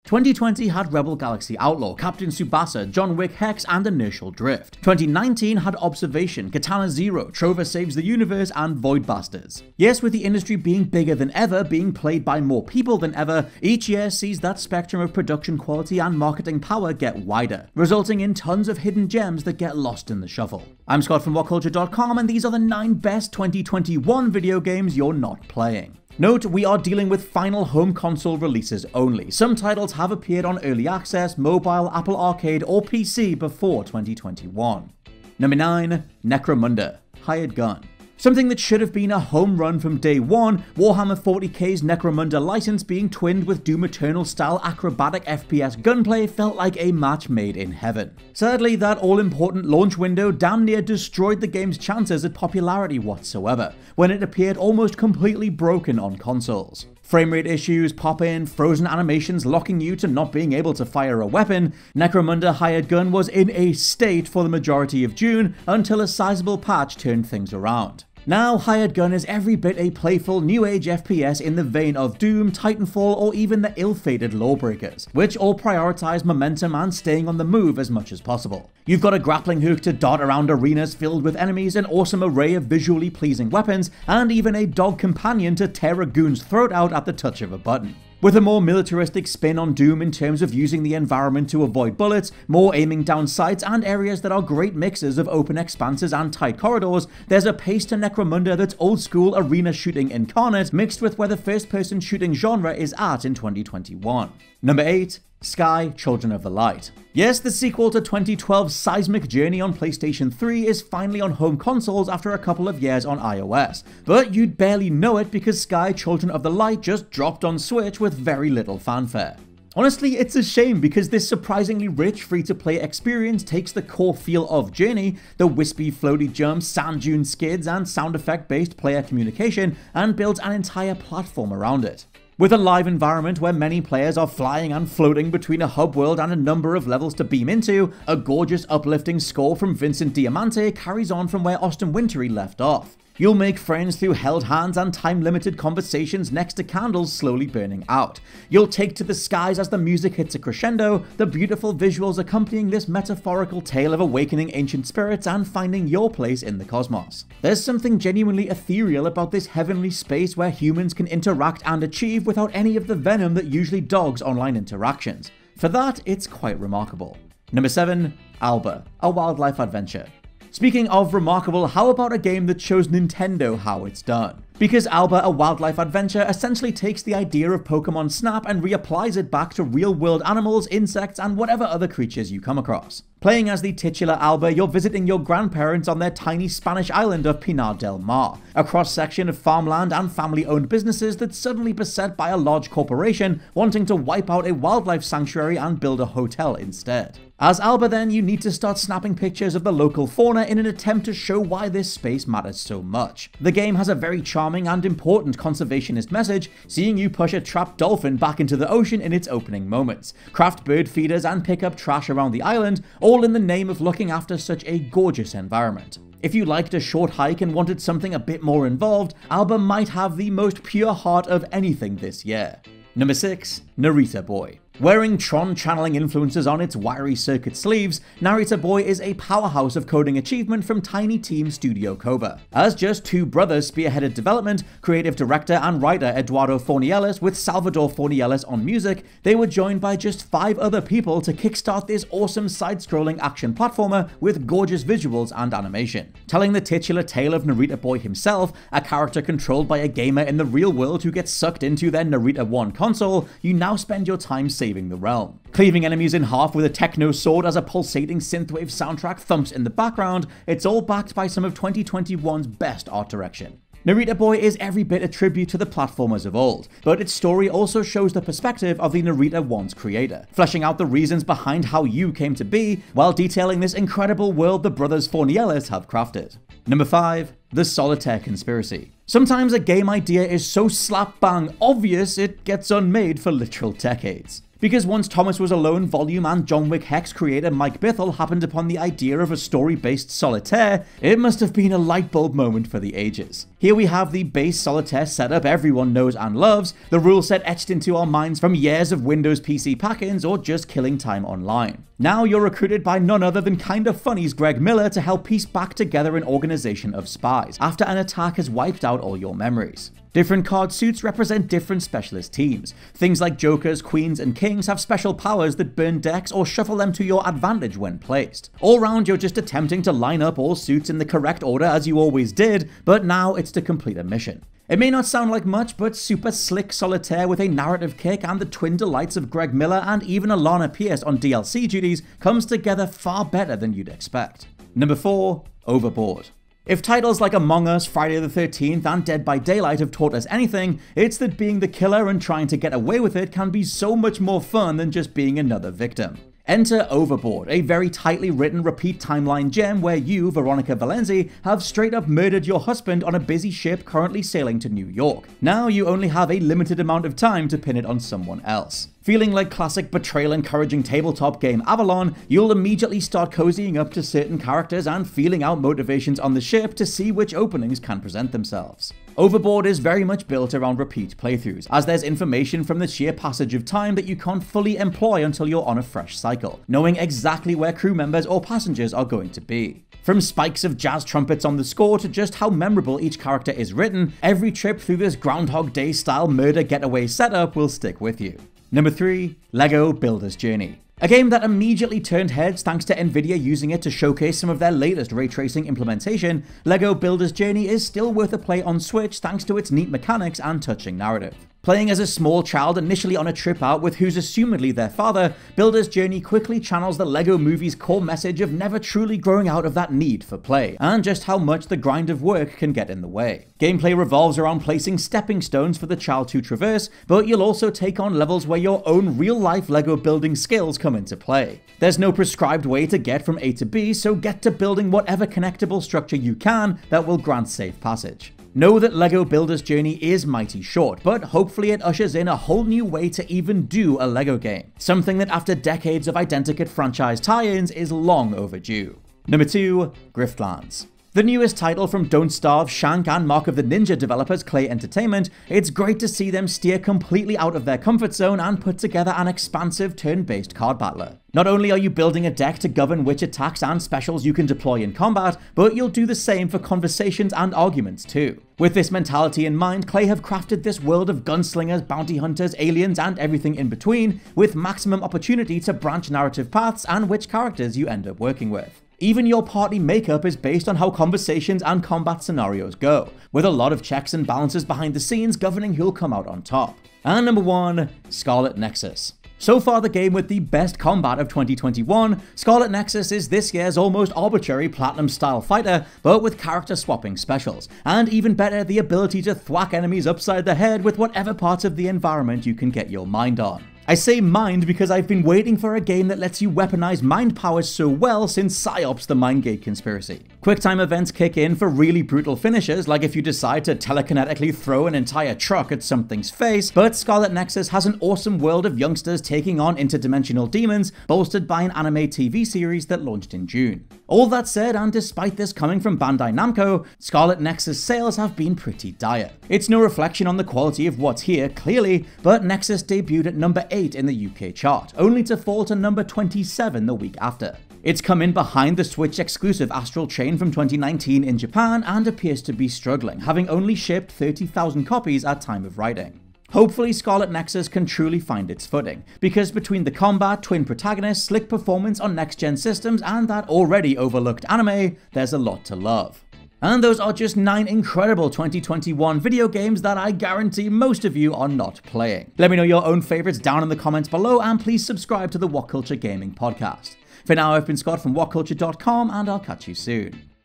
2020 had Rebel Galaxy Outlaw, Captain Tsubasa, John Wick Hex, and Inertial Drift. 2019 had Observation, Katana Zero, Trover Saves the Universe, and Void Bastards. Yes, with the industry being bigger than ever, being played by more people than ever, each year sees that spectrum of production quality and marketing power get wider, resulting in tons of hidden gems that get lost in the shuffle. I'm Scott from WhatCulture.com, and these are the 9 best 2021 video games you're not playing. Note, we are dealing with final home console releases only. Some titles have appeared on Early Access, Mobile, Apple Arcade, or PC before 2021. Number 9. Necromunda, Hired Gun. Something that should have been a home run from day one, Warhammer 40k's Necromunda license being twinned with Doom Eternal-style acrobatic FPS gunplay felt like a match made in heaven. Sadly, that all-important launch window damn near destroyed the game's chances at popularity whatsoever, when it appeared almost completely broken on consoles. Framerate issues pop in, frozen animations locking you to not being able to fire a weapon. Necromunda Hired Gun was in a state for the majority of June until a sizable patch turned things around. Now, Hired Gun is every bit a playful new age FPS in the vein of Doom, Titanfall, or even the ill-fated Lawbreakers, which all prioritize momentum and staying on the move as much as possible. You've got a grappling hook to dart around arenas filled with enemies, an awesome array of visually pleasing weapons, and even a dog companion to tear a goon's throat out at the touch of a button. With a more militaristic spin on Doom in terms of using the environment to avoid bullets, more aiming down sights, and areas that are great mixes of open expanses and tight corridors, there's a pace to Necromunda that's old school arena shooting incarnate, mixed with where the first-person shooting genre is at in 2021. Number 8. Sky, Children of the Light. Yes, the sequel to 2012's Seismic Journey on PlayStation 3 is finally on home consoles after a couple of years on iOS, but you'd barely know it because Sky, Children of the Light just dropped on Switch with very little fanfare. Honestly, it's a shame because this surprisingly rich free-to-play experience takes the core feel of Journey, the wispy floaty jumps, sand dune skids, and sound effect-based player communication, and builds an entire platform around it. With a live environment where many players are flying and floating between a hub world and a number of levels to beam into, a gorgeous uplifting score from Vincent Diamante carries on from where Austin Wintory left off. You'll make friends through held hands and time-limited conversations next to candles slowly burning out. You'll take to the skies as the music hits a crescendo, the beautiful visuals accompanying this metaphorical tale of awakening ancient spirits and finding your place in the cosmos. There's something genuinely ethereal about this heavenly space where humans can interact and achieve without any of the venom that usually dogs online interactions. For that, it's quite remarkable. Number 7. Alba, a wildlife adventure. Speaking of remarkable, how about a game that shows Nintendo how it's done? Because Alba, a wildlife adventure, essentially takes the idea of Pokemon Snap and reapplies it back to real-world animals, insects, and whatever other creatures you come across. Playing as the titular Alba, you're visiting your grandparents on their tiny Spanish island of Pinar del Mar, a cross-section of farmland and family-owned businesses that's suddenly beset by a large corporation wanting to wipe out a wildlife sanctuary and build a hotel instead. As Alba then, you need to start snapping pictures of the local fauna in an attempt to show why this space matters so much. The game has a very charming and important conservationist message, seeing you push a trapped dolphin back into the ocean in its opening moments, craft bird feeders and pick up trash around the island, all in the name of looking after such a gorgeous environment. If you liked a short hike and wanted something a bit more involved, Alba might have the most pure heart of anything this year. Number 6. Narita Boy. Wearing Tron channeling influences on its wiry circuit sleeves, Narita Boy is a powerhouse of coding achievement from tiny team Studio Koba. As just 2 brothers spearheaded development, creative director and writer Eduardo Fornieles with Salvador Fornieles on music, they were joined by just 5 other people to kickstart this awesome side-scrolling action platformer with gorgeous visuals and animation. Telling the titular tale of Narita Boy himself, a character controlled by a gamer in the real world who gets sucked into their Narita 1 console, you now spend your time saving the realm. Cleaving enemies in half with a techno sword as a pulsating synthwave soundtrack thumps in the background, it's all backed by some of 2021's best art direction. Narita Boy is every bit a tribute to the platformers of old, but its story also shows the perspective of the Narita 1's creator, fleshing out the reasons behind how you came to be, while detailing this incredible world the brothers Fornieles have crafted. Number 5. The Solitaire Conspiracy. Sometimes a game idea is so slap-bang obvious it gets unmade for literal decades. Because once Thomas Was Alone Volume and John Wick Hex creator Mike Bithell happened upon the idea of a story-based solitaire, it must have been a lightbulb moment for the ages. Here we have the base solitaire setup everyone knows and loves, the rule set etched into our minds from years of Windows PC pack-ins or just killing time online. Now you're recruited by none other than Kinda Funny's Greg Miller to help piece back together an organization of spies after an attack has wiped out all your memories. Different card suits represent different specialist teams. Things like Jokers, Queens, and Kings have special powers that burn decks or shuffle them to your advantage when placed. All round, you're just attempting to line up all suits in the correct order as you always did, but now it's to complete a mission. It may not sound like much, but super slick solitaire with a narrative kick and the twin delights of Greg Miller and even Alana Pierce on DLC duties comes together far better than you'd expect. Number 4. Overboard. If titles like Among Us, Friday the 13th, and Dead by Daylight have taught us anything, it's that being the killer and trying to get away with it can be so much more fun than just being another victim. Enter Overboard, a very tightly written repeat timeline gem where you, Veronica Valenzi, have straight up murdered your husband on a busy ship currently sailing to New York. Now you only have a limited amount of time to pin it on someone else. Feeling like classic betrayal-encouraging tabletop game Avalon, you'll immediately start cozying up to certain characters and feeling out motivations on the ship to see which openings can present themselves. Overboard is very much built around repeat playthroughs, as there's information from the sheer passage of time that you can't fully employ until you're on a fresh cycle, knowing exactly where crew members or passengers are going to be. From spikes of jazz trumpets on the score to just how memorable each character is written, every trip through this Groundhog Day style murder getaway setup will stick with you. Number 3. LEGO Builder's Journey. A game that immediately turned heads thanks to Nvidia using it to showcase some of their latest ray tracing implementation, LEGO Builder's Journey is still worth a play on Switch thanks to its neat mechanics and touching narrative. Playing as a small child initially on a trip out with who's assumedly their father, Builder's Journey quickly channels the LEGO movie's core message of never truly growing out of that need for play, and just how much the grind of work can get in the way. Gameplay revolves around placing stepping stones for the child to traverse, but you'll also take on levels where your own real-life LEGO building skills come into play. There's no prescribed way to get from A to B, so get to building whatever connectable structure you can that will grant safe passage. Know that LEGO Builder's Journey is mighty short, but hopefully it ushers in a whole new way to even do a LEGO game. Something that after decades of Identikit franchise tie-ins is long overdue. Number 2. Griftlands. The newest title from Don't Starve, Shank, and Mark of the Ninja developers Clay Entertainment, it's great to see them steer completely out of their comfort zone and put together an expansive turn-based card battler. Not only are you building a deck to govern which attacks and specials you can deploy in combat, but you'll do the same for conversations and arguments too. With this mentality in mind, Clay have crafted this world of gunslingers, bounty hunters, aliens, and everything in between, with maximum opportunity to branch narrative paths and which characters you end up working with. Even your party makeup is based on how conversations and combat scenarios go, with a lot of checks and balances behind the scenes governing who'll come out on top. And number 1, Scarlet Nexus. So far the game with the best combat of 2021, Scarlet Nexus is this year's almost arbitrary platinum-style fighter, but with character-swapping specials, and even better, the ability to thwack enemies upside the head with whatever parts of the environment you can get your mind on. I say mind because I've been waiting for a game that lets you weaponize mind powers so well since PsyOps the Mindgate Conspiracy. Quicktime events kick in for really brutal finishes, like if you decide to telekinetically throw an entire truck at something's face, but Scarlet Nexus has an awesome world of youngsters taking on interdimensional demons, bolstered by an anime TV series that launched in June. All that said, and despite this coming from Bandai Namco, Scarlet Nexus sales have been pretty dire. It's no reflection on the quality of what's here, clearly, but Nexus debuted at number 8 in the UK chart, only to fall to number 27 the week after. It's come in behind the Switch exclusive Astral Chain from 2019 in Japan and appears to be struggling, having only shipped 30,000 copies at time of writing. Hopefully Scarlet Nexus can truly find its footing, because between the combat, twin protagonists, slick performance on next-gen systems, and that already overlooked anime, there's a lot to love. And those are just 9 incredible 2021 video games that I guarantee most of you are not playing. Let me know your own favorites down in the comments below, and please subscribe to the What Culture Gaming podcast. For now, I've been Scott from WhatCulture.com, and I'll catch you soon.